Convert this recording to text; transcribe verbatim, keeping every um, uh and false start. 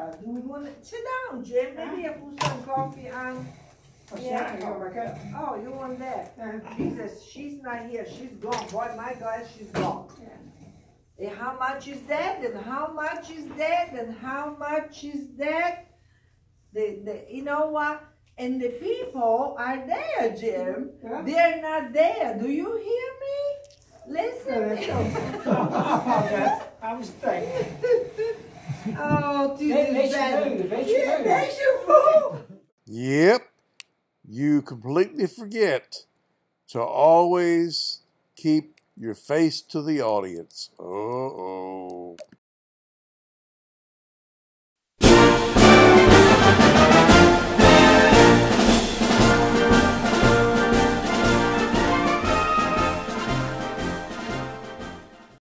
Yeah. Do we want to sit down, Jim? Maybe I put some coffee on. Oh, Yeah. yeah. Oh, you want that? Yeah. Jesus, she's not here. She's gone. Boy, my God, she's gone. Yeah. And how much is that? And how much is that? And how much is that? The, the, you know what? And the people are there, Jim. Yeah. They're not there. Do you hear me? Listen. Yeah, I was thinking. Oh, this They, is they better. should move. They should Yeah, move. they should move. Yep, you completely forget to always keep your face to the audience. Uh-oh.